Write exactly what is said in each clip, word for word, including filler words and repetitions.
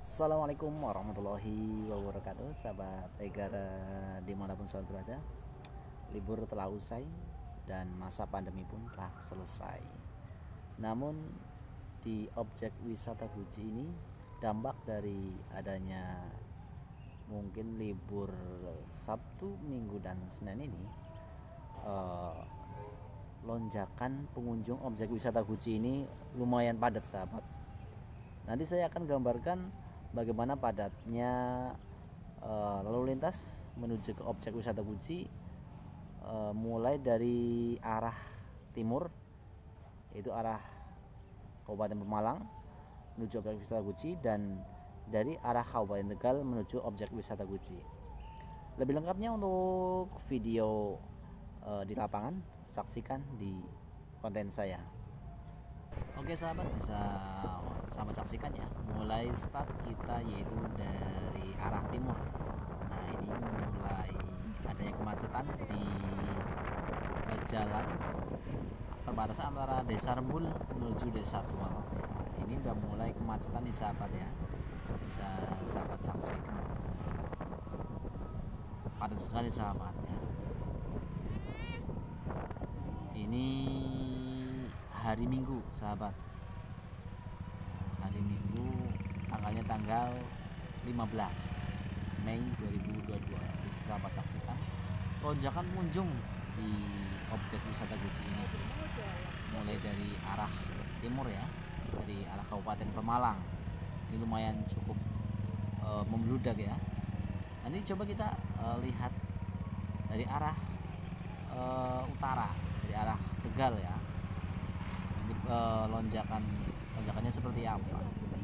Assalamualaikum warahmatullahi wabarakatuh, sahabat Egara dimanapun sahabat berada. Libur telah usai dan masa pandemi pun telah selesai. Namun di objek wisata Guci ini, dampak dari adanya mungkin libur Sabtu, Minggu dan Senin ini, eh, lonjakan pengunjung objek wisata Guci ini lumayan padat, sahabat. Nanti saya akan gambarkan bagaimana padatnya uh, lalu lintas menuju ke objek wisata Guci, uh, mulai dari arah timur, yaitu arah Kabupaten Pemalang menuju objek wisata Guci, dan dari arah Kabupaten Tegal menuju objek wisata Guci. Lebih lengkapnya untuk video uh, di lapangan, saksikan di konten saya. Oke sahabat, bisa sama saksikan ya, mulai start kita yaitu dari arah timur. Nah ini mulai adanya kemacetan di eh, jalan perbatasan antara Desa Rembul menuju Desa Tual ya. Ini udah mulai kemacetan nih sahabat ya, bisa sahabat saksikan, padat sekali sahabat ya. Ini hari Minggu sahabat, hari Minggu tanggalnya tanggal lima belas Mei dua ribu dua puluh dua. Bisa sahabat saksikan lonjakan pengunjung di objek wisata Guci ini, mulai dari arah timur ya, dari arah Kabupaten Pemalang. Ini lumayan cukup e, membludak ya. Nanti coba kita e, lihat dari arah e, utara, dari arah Tegal ya. Nanti e, lonjakan lonjakannya seperti apa?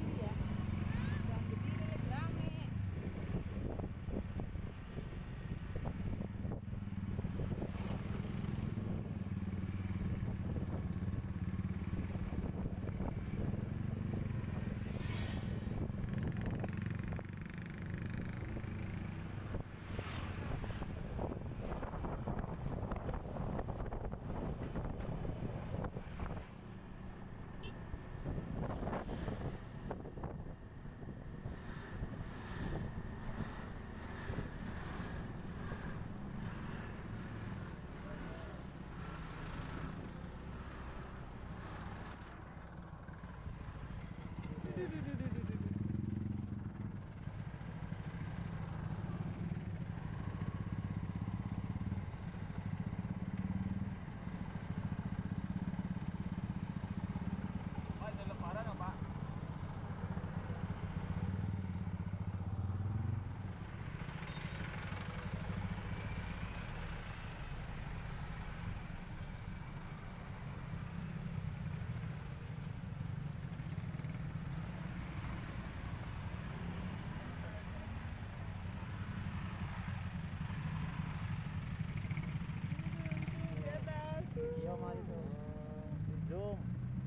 Iya mari tuh zoom.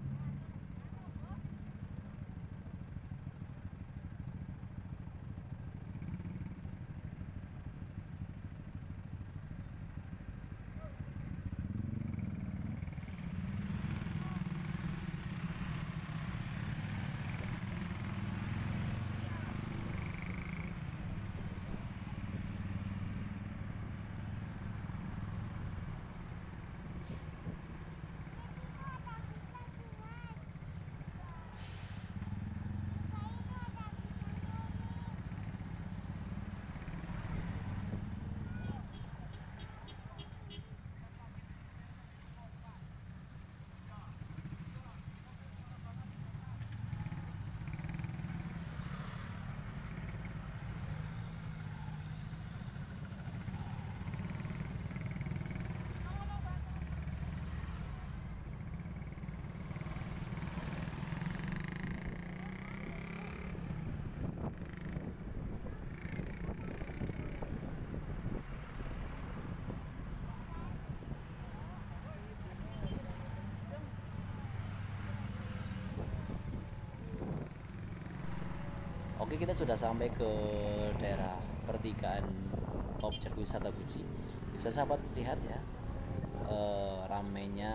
Oke, kita sudah sampai ke daerah pertigaan objek wisata Guci. Bisa sahabat lihat ya, e, ramainya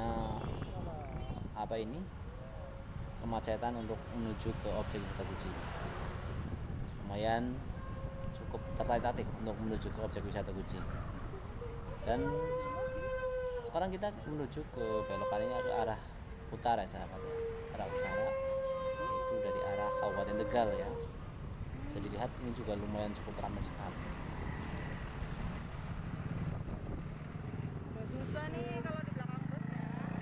apa ini kemacetan untuk menuju ke objek wisata Guci. lumayan cukup tertatih untuk menuju ke objek wisata Guci. Dan sekarang kita menuju ke belokannya ke arah utara sahabat ya, arah utara itu dari arah Kabupaten Tegal ya. Bisa dilihat ini juga lumayan cukup ramai sekali. Susah nih kalau di belakang busnya.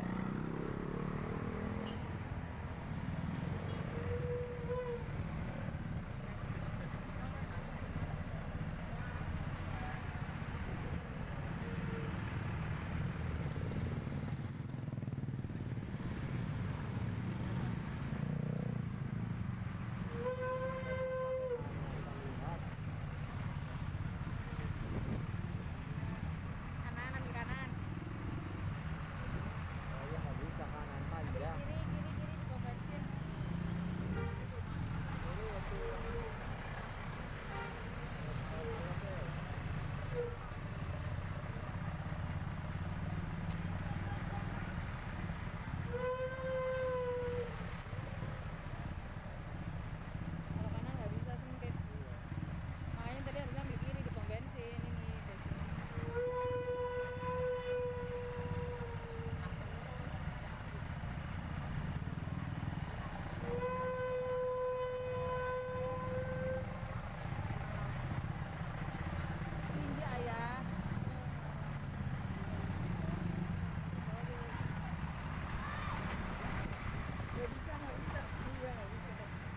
Kanan, ambil kanan. Ambil kiri, kiri, kiri di bawah bensin. Kalau kanan nggak bisa, sempit. Makanya tadi harusnya ambil kiri di pom bensin ini bensin. Tinggi ayah. Nggak bisa, nggak bisa. Iya, nggak bisa.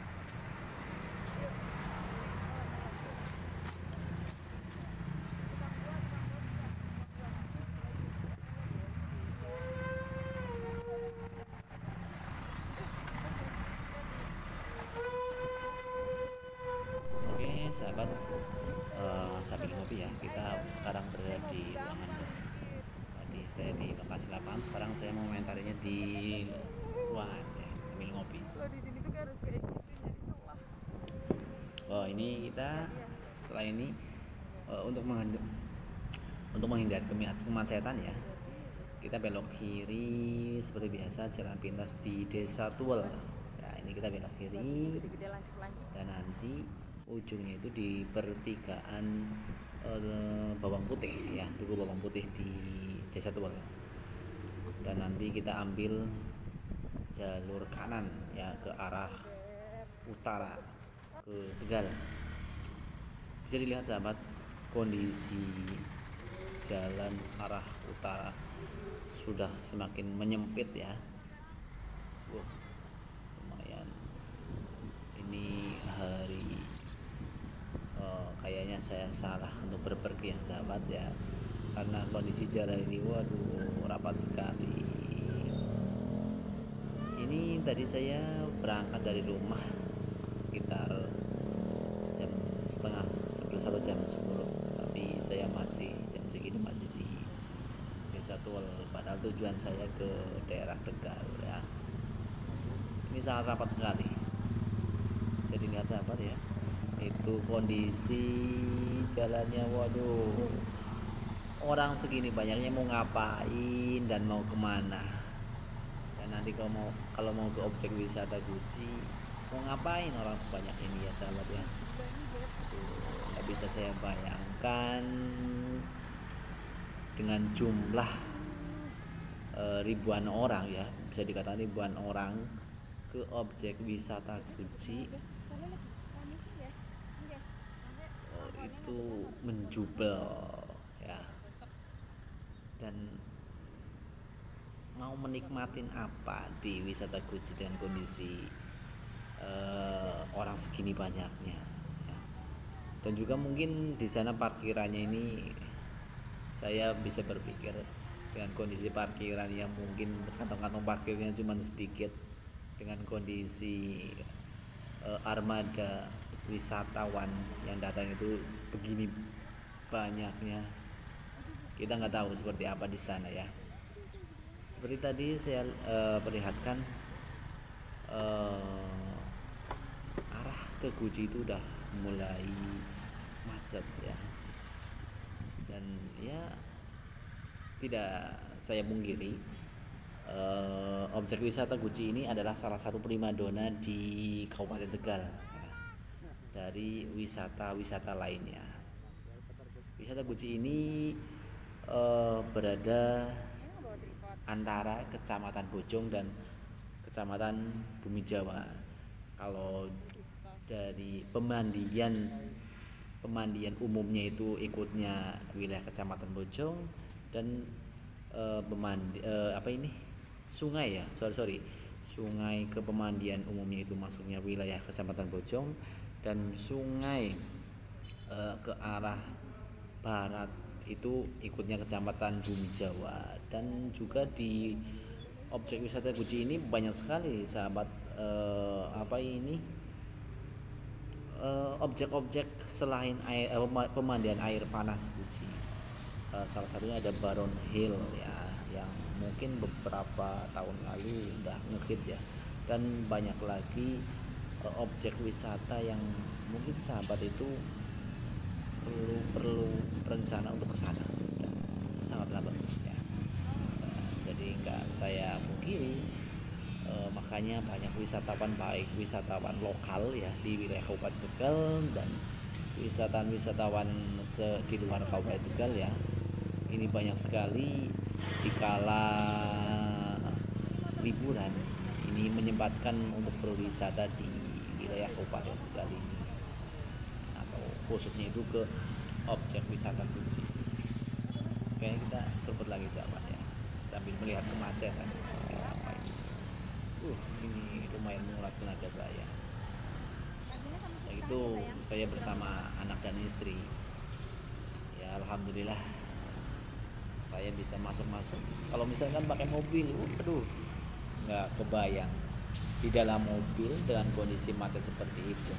Oke sahabat, eh, sambil ngopi ya, kita sekarang berada di ruangan. Tadi saya di lokasi lapangan, sekarang saya mau komentarinya di ruangan ya, sambil ngopi. Kalau di sini tuh harus kayak gitu, jadi celah. Oh ini kita setelah ini eh, untuk menghindar untuk menghindari kemi- kemacetan ya, kita belok kiri seperti biasa, jalan pintas di Desa Tuwel. Nah ini kita belok kiri Gede-gede lancip-lancip. dan nanti ujungnya itu di pertigaan eh, Bawang Putih ya, Tugu Bawang Putih di Desa Tuwel. Dan nanti kita ambil jalur kanan ya ke arah utara ke Tegal. Bisa dilihat sahabat, kondisi jalan arah utara sudah semakin menyempit ya. Wah, lumayan. Ini hari oh, kayaknya saya salah untuk berpergian sahabat ya, karena kondisi jalan ini waduh rapat sekali. Ini tadi saya berangkat dari rumah sekitar jam setengah sebelas atau jam sepuluh, tapi saya masih jam segini masih di Desa Tuwel, padahal tujuan saya ke daerah Tegal ya. Ini sangat rapat sekali, bisa dilihat sahabat ya, itu kondisi jalannya waduh, orang segini banyaknya mau ngapain dan mau kemana. Dan nanti kalau mau kalau mau ke objek wisata Guci mau ngapain orang sebanyak ini ya sahabat ya. Nggak bisa saya bayangkan dengan jumlah e, ribuan orang ya, bisa dikatakan ribuan orang ke objek wisata Guci. Oh, itu menjubel ya, dan mau menikmatin apa di wisata Guci dengan kondisi e, orang segini banyaknya ya. Dan juga mungkin di sana parkirannya ini saya bisa berpikir dengan kondisi parkiran yang mungkin kantong-kantong parkirnya cuma sedikit, dengan kondisi e, armada wisatawan yang datang itu begini banyaknya, kita nggak tahu seperti apa di sana ya. Seperti tadi saya e, perlihatkan e, arah ke Guci itu udah mulai macet ya. Dan ya tidak saya pungkiri, eh, objek wisata Guci ini adalah salah satu primadona di Kabupaten Tegal ya. Dari dari wisata-wisata lainnya. Wisata Guci ini eh, berada Ini bawa tripod. antara Kecamatan Bojong dan Kecamatan Bumi Jawa. Kalau dari pemandian pemandian umumnya itu ikutnya wilayah Kecamatan Bojong, dan eh, pemandi eh, apa ini sungai ya sorry sorry sungai ke pemandian umumnya itu masuknya wilayah Kecamatan Bojong, dan sungai eh, ke arah barat itu ikutnya Kecamatan Bumi Jawa. Dan juga di objek wisata Guci ini banyak sekali sahabat eh, apa ini eh, objek-objek selain air eh, pema- pemandian air panas Guci. Eh, salah satunya ada Baron Hill ya, yang mungkin beberapa tahun lalu udah ngehit ya, dan banyak lagi eh, objek wisata yang mungkin sahabat itu perlu perlu berencana untuk ke sana, dan sangatlah bagus ya. Eh, jadi nggak saya pungkiri, eh, makanya banyak wisatawan, baik wisatawan lokal ya di wilayah Kabupaten Tegal dan wisatawan-wisatawan se- di luar Kabupaten Tegal ya, ini banyak sekali dikala liburan ini menyempatkan untuk berwisata di wilayah Kabupaten Tegal ini, atau khususnya itu ke objek wisata Guci. Oke, kita sebut lagi sahabat ya, sambil melihat kemacetan. Oke, apa ini? Uh, ini lumayan menguras tenaga saya. Nah, itu saya bersama anak dan istri. Ya alhamdulillah saya bisa masuk-masuk. Kalau misalkan pakai mobil, uh, aduh, nggak kebayang di dalam mobil dengan kondisi macet seperti itu.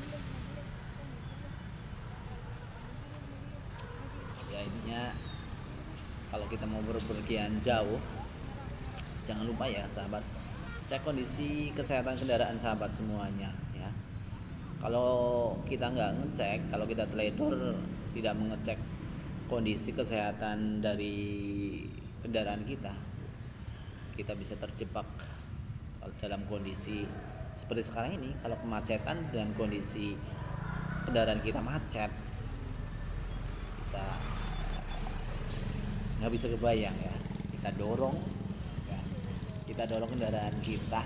Ya intinya kalau kita mau berpergian jauh, jangan lupa ya sahabat, cek kondisi kesehatan kendaraan sahabat semuanya ya. Kalau kita nggak ngecek, kalau kita teledor tidak mengecek kondisi kesehatan dari kendaraan kita, kita bisa terjebak dalam kondisi seperti sekarang ini. Kalau kemacetan dan kondisi kendaraan kita macet, kita nggak bisa kebayang ya, kita dorong ya, kita dorong kendaraan kita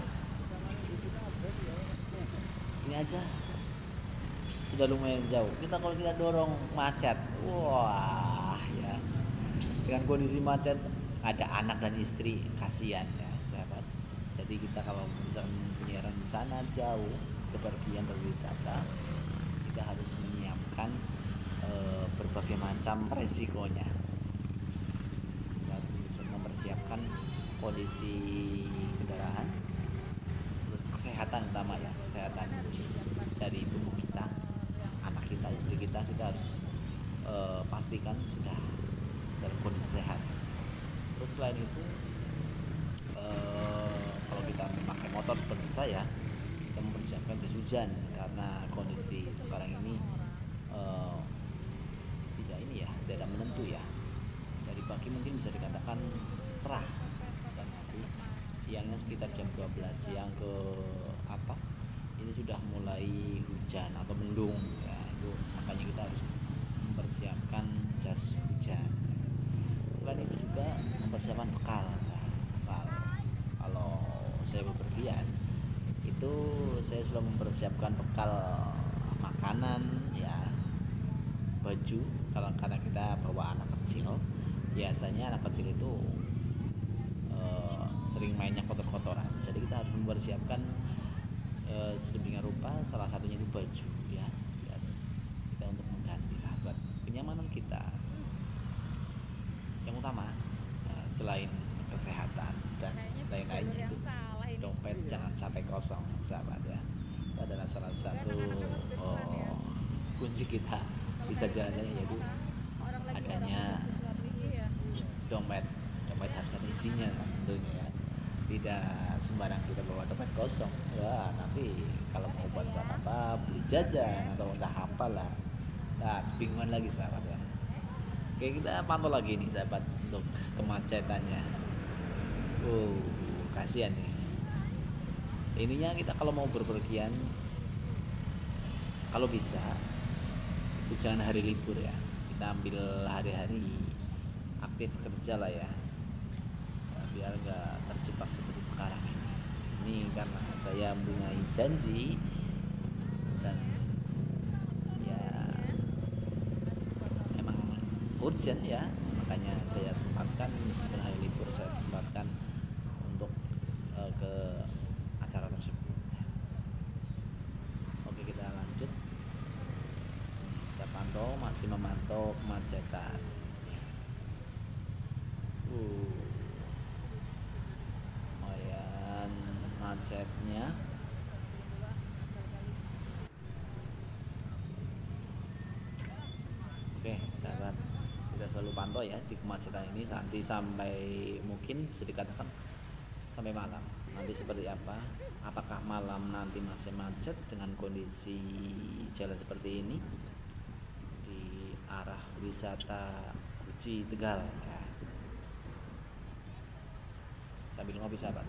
ini aja sudah lumayan jauh. Kita kalau kita dorong macet, wah ya, dengan kondisi macet ada anak dan istri, kasihan ya sahabat. Jadi kita kalau misalnya punya rencana jauh bepergian berwisata, kita harus menyiapkan e, berbagai macam resikonya. Kita harus mempersiapkan kondisi kendaraan, terus kesehatan utama ya, kesehatan dari tubuh kita, anak kita, istri kita, kita harus e, pastikan sudah dalam kondisi sehat. Terus selain itu, e, kalau kita memakai motor seperti saya, kita mempersiapkan jas hujan, karena kondisi sekarang ini e, tidak ini ya, tidak menentu ya. Dari pagi mungkin bisa dikatakan cerah, dan nanti siangnya sekitar jam dua belas siang ke atas ini sudah mulai hujan atau mendung ya. Itu makanya kita harus mempersiapkan jas hujan. Selain itu juga mempersiapkan bekal ya, bekal. Kalau saya bepergian itu saya selalu mempersiapkan bekal makanan ya, baju. Kalau karena kita bawa anak kecil, biasanya anak kecil itu e, sering mainnya kotor-kotoran, jadi kita harus mempersiapkan e, sedemikian rupa, salah satunya itu baju ya, biar kita untuk mengganti lah, buat kenyamanan kita yang utama. e, selain kesehatan dan selain lainnya itu dompet jangan sampai kosong sahabat ya. Itu adalah salah satu oh, kunci kita bisa jalan-jalan, yaitu adanya dompet. Dompet harus ada isinya tentunya ya. Tidak sembarang kita bawa dompet kosong ya, nanti kalau mau buat buat apa, beli jajan atau entah apalah, nah bingungan lagi sahabat ya. Oke, kita pantau lagi nih sahabat untuk kemacetannya. Oh kasihan nih. Ininya kita kalau mau berpergian, kalau bisa Jangan hari libur ya, kita ambil hari-hari aktif kerja lah ya, biar nggak terjebak seperti sekarang ini. Ini karena saya mempunyai janji dan ya emang urgent ya, makanya saya sempatkan meskipun hari libur saya sempatkan untuk uh, ke acara tersebut. Oke, kita lanjut. Kita pantau, masih memantau kemacetan. Uh, lumayan macetnya. Oke, sahabat, kita selalu pantau ya di kemacetan ini nanti sampai mungkin bisa dikatakan sampai malam. Nanti seperti apa? Apakah malam nanti masih macet dengan kondisi jalan seperti ini di arah wisata Guci Tegal ya. Sambil ngopi sahabat.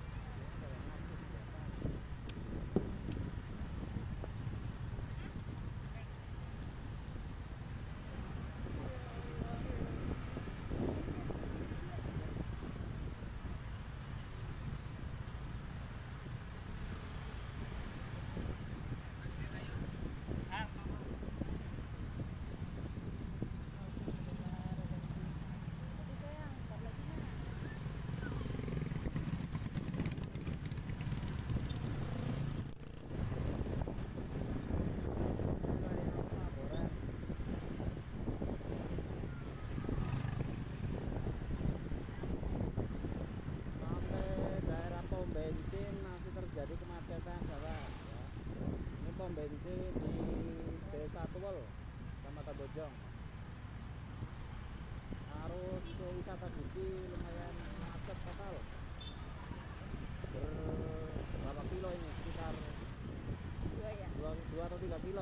Bensin masih terjadi kemacetan sahabat ya. Ini pom bensin di Desa Tuwel, Kecamatan Bojong. Arus ke wisata Guci lumayan macet total. Berapa kilo ini? Sekitar dua ya. dua atau tiga kilo.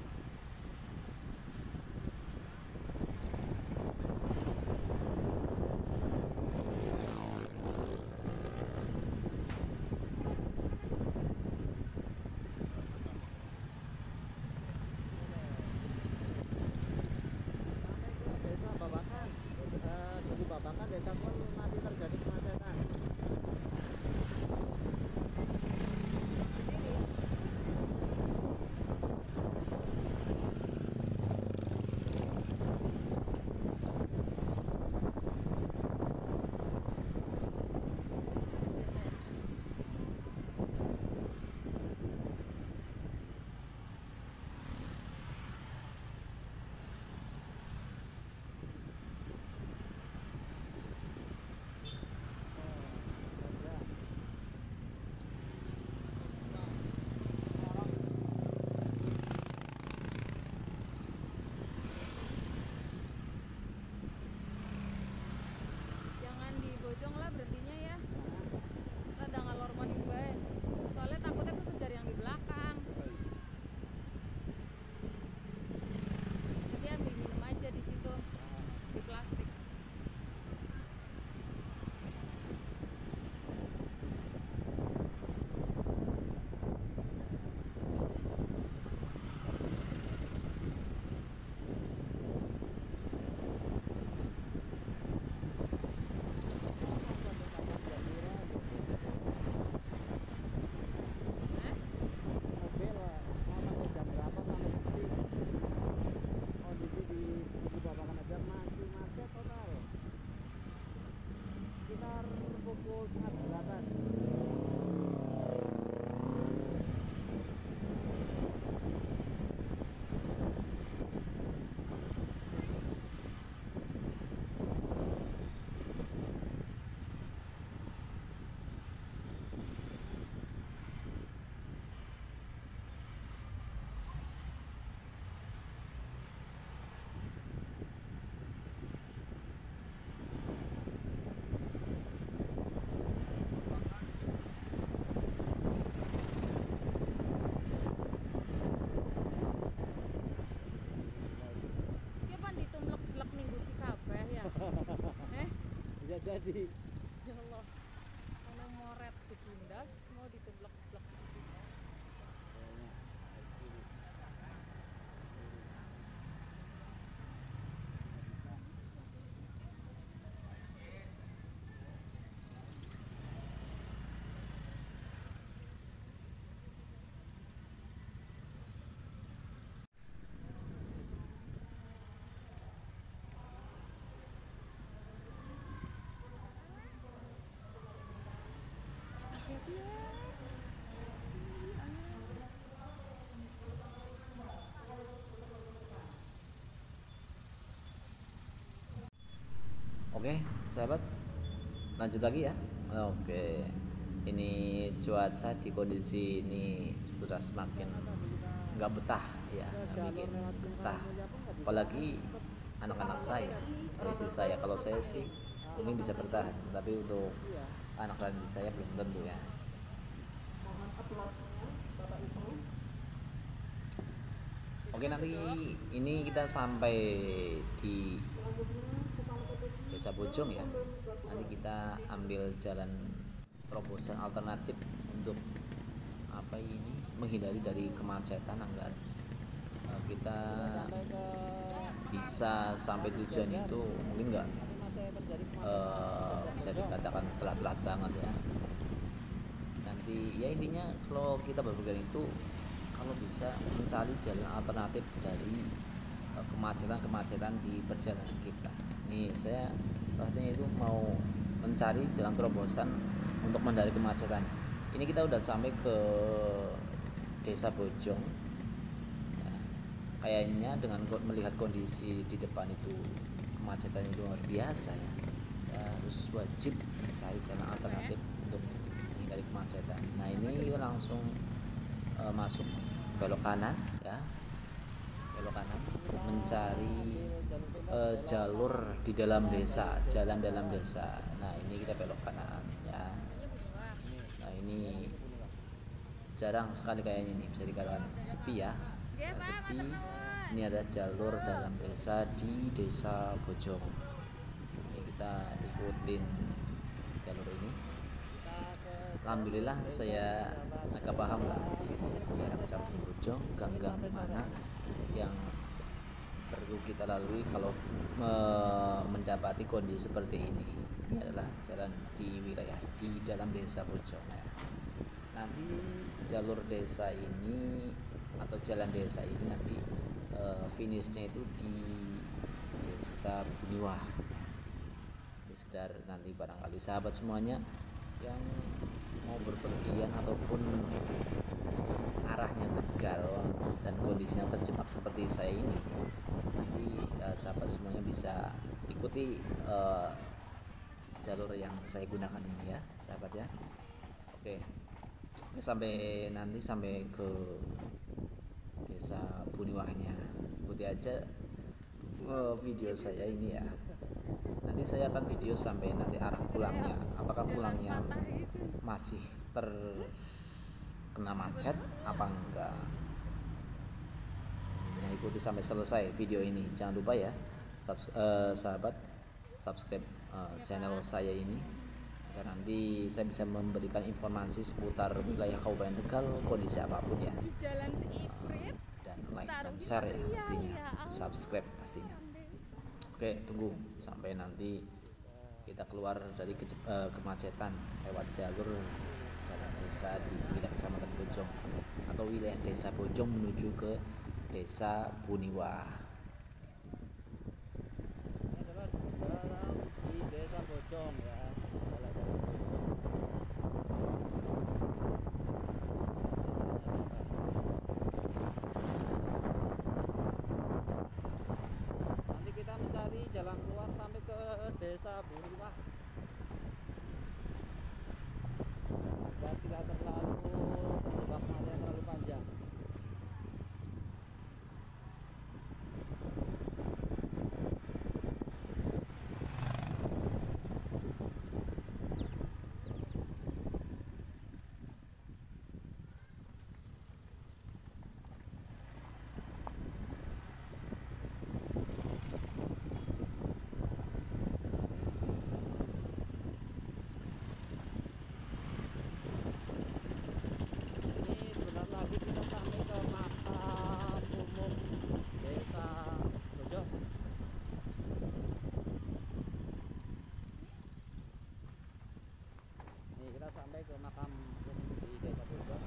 Babakan Desa pun masih terjadi kemacetan. Jangan di Bojong lah berhentinya ya. Rada ngalor maning bae. Soalnya takutnya tuh kejar yang di belakang. Nanti ambil minum aja di situ di plastik. Mobil mau sampai jam berapa sampai Guci? Kondisi di Guci Babakan aja masih macet total. Sekitar pukul setengah sebelasan. Ki pan ditumlek-blek minggu si kabeh ya. Eh, Bisa jadi. ya Allah. Ono moret ditindas mau ditumlek-blek. Oke, sahabat, lanjut lagi ya. Oke, ini cuaca di kondisi ini sudah semakin nggak betah ya, nggak bikin betah. Apalagi anak-anak saya, istri saya. Kalau saya sih ini bisa bertahan, tapi untuk anak-anak saya belum tentu ya. Oke, nanti ini kita sampai di Desa Bojong ya. Nanti kita ambil jalan terobosan alternatif untuk apa ini menghindari dari kemacetan agar uh, kita bisa sampai tujuan itu mungkin nggak uh, bisa dikatakan telat-telat banget ya. Nanti ya intinya kalau kita berpergian itu kalau bisa mencari jalan alternatif dari uh, kemacetan-kemacetan di perjalanan kita. Nih saya artinya itu mau mencari jalan terobosan untuk menghindari kemacetan. Ini kita udah sampai ke Desa Bojong ya, kayaknya dengan melihat kondisi di depan itu kemacetan itu luar biasa ya, ya harus wajib mencari jalan alternatif untuk menghindari kemacetan. Nah ini kita langsung uh, masuk belok kanan ya, belok kanan mencari Uh, jalur di dalam desa, jalan dalam desa. Nah ini kita belok kanan ya. Nah ini jarang sekali kayaknya ini bisa dikatakan sepi ya, nah, sepi. Ini ada jalur dalam desa di Desa Bojong. Ini kita ikutin jalur ini. Alhamdulillah saya agak paham lah di daerah Kecamatan Bojong, gang-gang mana yang perlu kita lalui kalau me mendapati kondisi seperti ini. Ini adalah jalan di wilayah di dalam Desa Bojong ya. Nanti jalur desa ini atau jalan desa ini nanti uh, finishnya itu di Desa Buniwah. Ini sekedar nanti barangkali sahabat semuanya yang mau berpergian ataupun arahnya Tegal dan kondisinya terjebak seperti saya ini, nanti uh, sahabat semuanya bisa ikuti uh, jalur yang saya gunakan ini ya sahabat ya. Oke, sampai nanti sampai ke Desa Buniwahnya, ikuti aja uh, video saya ini ya. Nanti saya akan video sampai nanti arah pulangnya, apakah pulangnya masih terkena macet apa enggak. Nah, ikuti sampai selesai video ini. Jangan lupa ya subs uh, sahabat subscribe uh, channel saya ini agar nanti saya bisa memberikan informasi seputar wilayah Kabupaten Tegal, kondisi apapun ya. Uh, dan like dan share ya pastinya, subscribe pastinya. Oke, tunggu sampai nanti kita keluar dari ke, uh, kemacetan lewat jalur jalan desa di wilayah Kecamatan Bojong atau wilayah Desa Bojong menuju ke Desa Buniwah. Ini adalah jalan di Desa Bojong ya. Nanti kita mencari jalan keluar sampai ke Desa Buniwah. Agar tidak terlalu terjebak macet yang terlalu panjang. Sampai ke makam di Desa Bojong.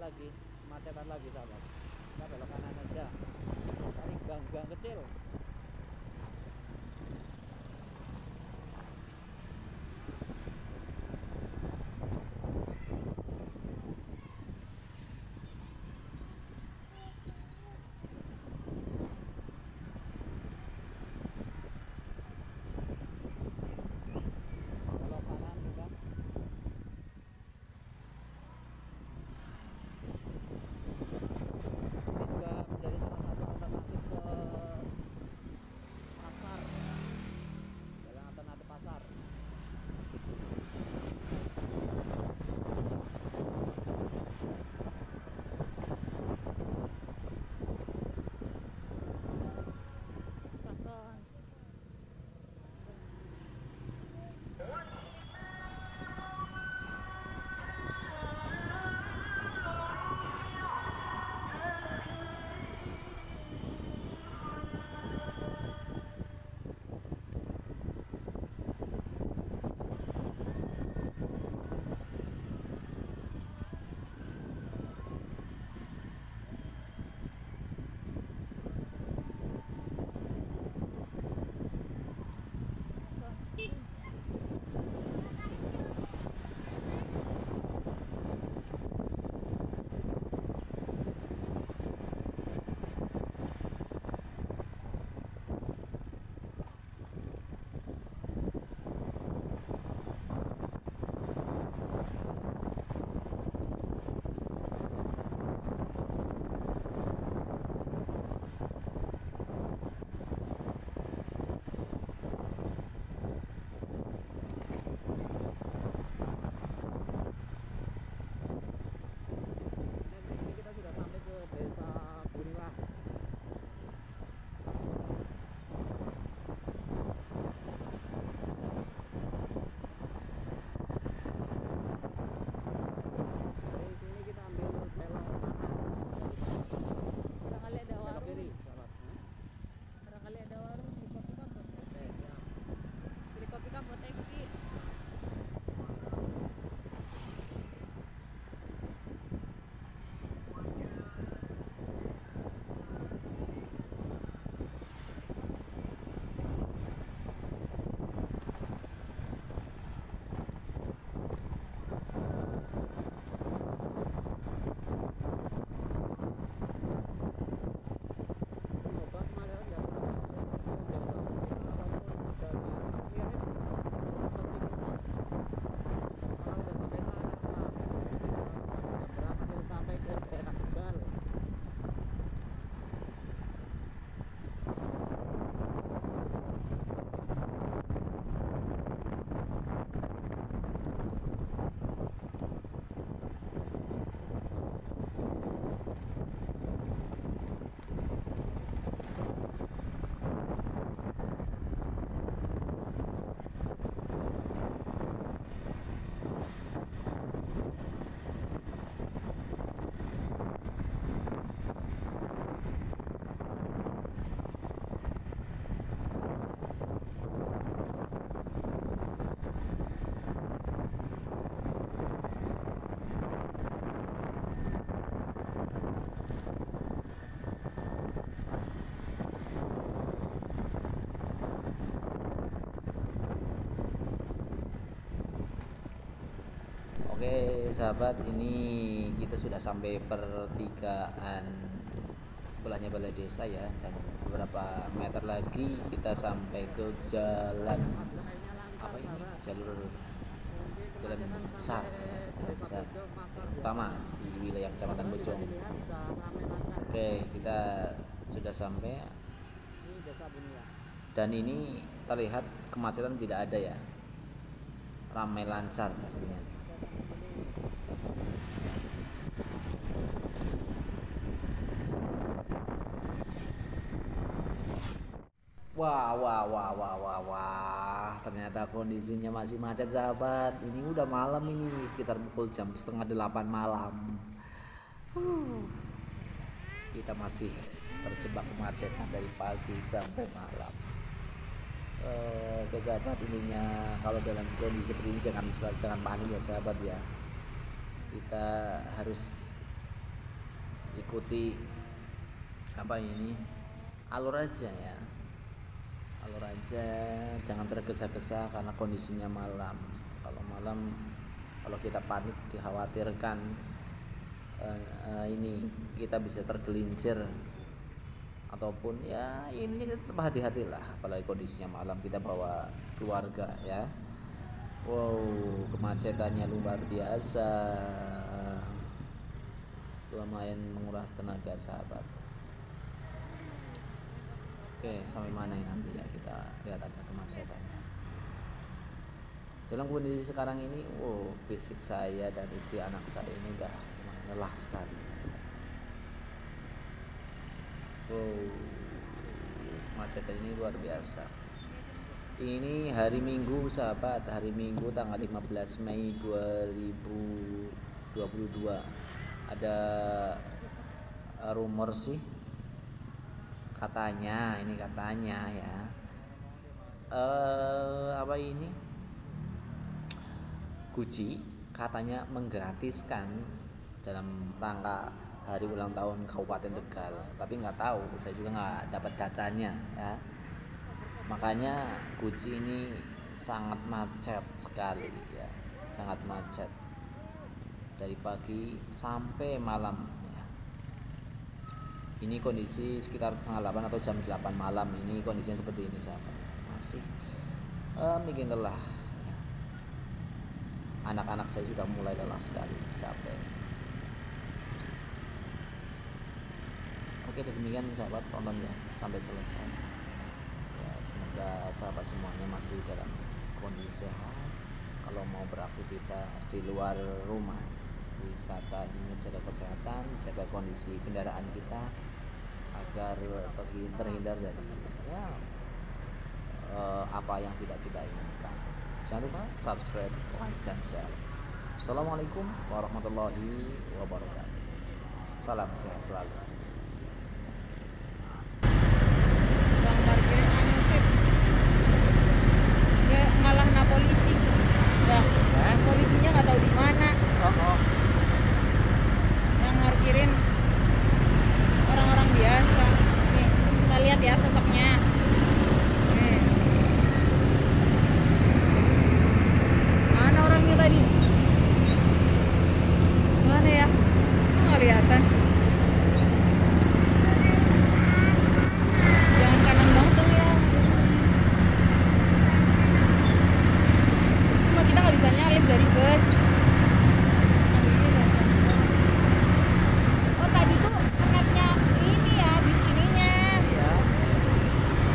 lagi, kemacetan lagi sahabat. Kita belok kanan aja, cari gang-gang kecil. Belok kanan juga. Ini juga menjadi salah satu alternatif ke pasar, jalan alternatif pasar. Pason. Dan di sini kita sudah sampai ke desa Bunilas. Dari sini kita ambil belok kanan, Barangkali ada belok warung. kiri sahabat. Hah? Barangkali ada warung di kopi kan buat Oke, taksi. siap. Beli kopi kan buat taksi. Semoga kemacetan nggak sampai ke desa kita ataupun dari Kirit atau Cibinong. Kalau udah sampai sana Pak, jam berapa kita sampai ke daerah Tegal. Oke sahabat, ini kita sudah sampai pertigaan sebelahnya balai desa ya, dan beberapa meter lagi kita sampai ke jalan apa ini, jalur jalan besar, jalan besar jalan utama di wilayah Kecamatan Bojong. Oke, kita sudah sampai Ini desa Bunilas. dan ini terlihat kemacetan tidak ada ya, ramai lancar pastinya. Wah, wah, wah, wah, wah, wah, ternyata kondisinya masih macet sahabat. Ini udah malam ini, sekitar pukul jam setengah delapan malam. Huh. Kita masih terjebak kemacetan dari pagi sampai malam. Eh, ke sahabat, ininya kalau dalam kondisi seperti ini jangan jangan panik ya sahabat ya. Kita harus ikuti apa ini alur aja ya, alur aja, jangan tergesa-gesa karena kondisinya malam. Kalau malam, kalau kita panik, dikhawatirkan uh, uh, ini kita bisa tergelincir ataupun ya ini tetap hati-hatilah, apalagi kondisinya malam, kita bawa keluarga ya. Wow, kemacetannya luar biasa, lumayan menguras tenaga sahabat. Oke, sampai mana ini nanti ya, kita lihat aja kemacetannya. Dalam kondisi sekarang ini, wow, fisik saya dan istri anak saya ini udah lumayan lelah sekali. Wow, macetan ini luar biasa. Ini hari Minggu sahabat, hari Minggu tanggal lima belas Mei dua ribu dua puluh dua. Ada rumor sih, katanya, ini katanya ya, eh, apa ini, Gucci katanya menggratiskan dalam rangka hari ulang tahun Kabupaten Tegal, tapi nggak tahu, saya juga nggak dapat datanya ya. Makanya Gucci ini sangat macet sekali ya, sangat macet dari pagi sampai malam ya. Ini kondisi sekitar setengah delapan atau jam delapan malam, ini kondisinya seperti ini sahabat, masih uh, bikin lelah ya. Anak-anak saya sudah mulai lelah sekali, capek. Oke, demikian sahabat, tonton ya sampai selesai ya. Semoga sahabat semuanya masih dalam kondisi sehat. Kalau mau beraktivitas di luar rumah, wisata, ini jaga kesehatan, jaga kondisi kendaraan kita agar terhindar dari ya eh, apa yang tidak kita inginkan. Jangan lupa subscribe, like, dan share. Assalamualaikum warahmatullahi wabarakatuh. Salam sehat selalu. Bang parkirin anu sip. Dia malah na polisi. Bang, Eh? polisinya nggak tahu di mana. Oh, oh. Yang parkirin orang-orang biasa. Nih, kita lihat ya sosoknya. Nih. Mana orangnya tadi? Mana ya? Nggak kelihatan. Jangan kanan banget dong ya. Cuma kita nggak bisa nyalip dari bus. Oh tadi tuh kenapnya ini ya di sininya. Ya.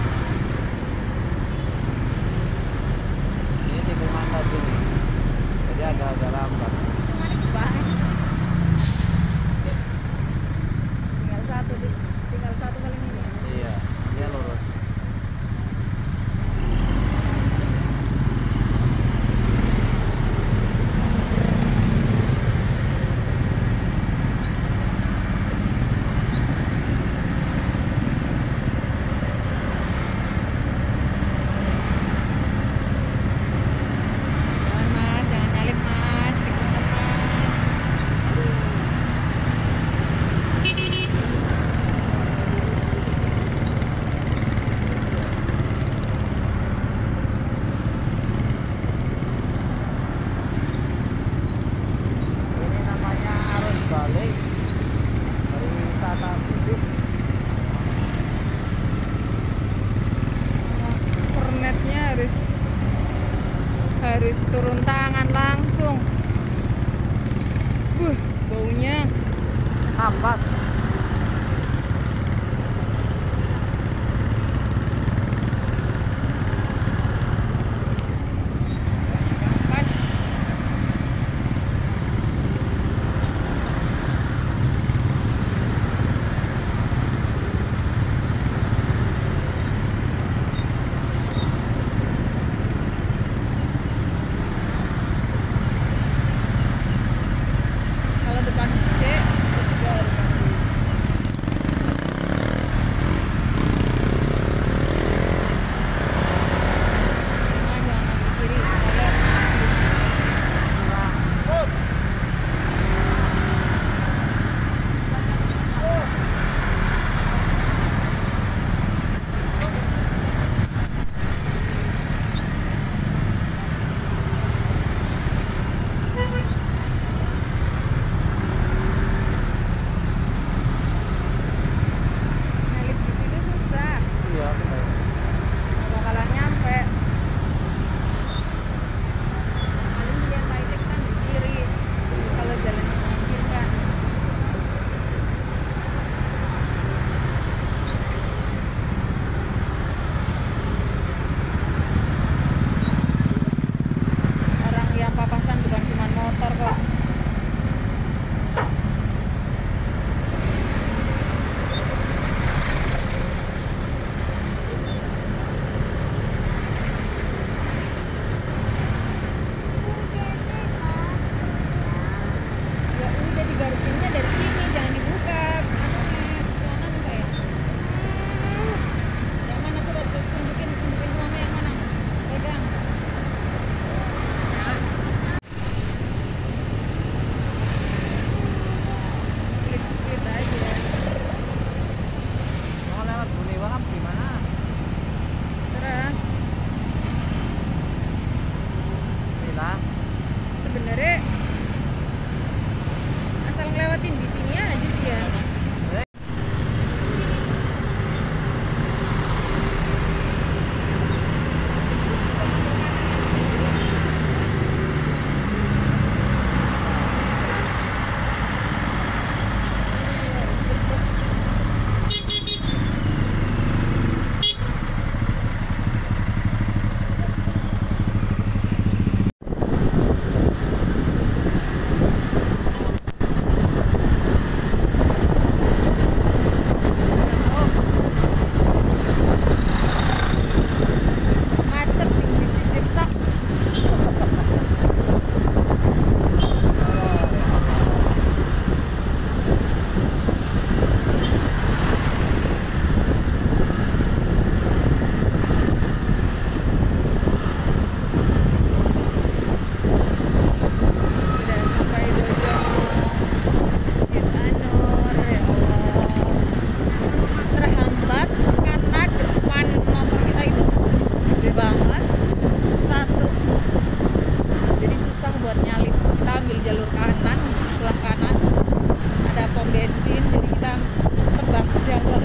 Yang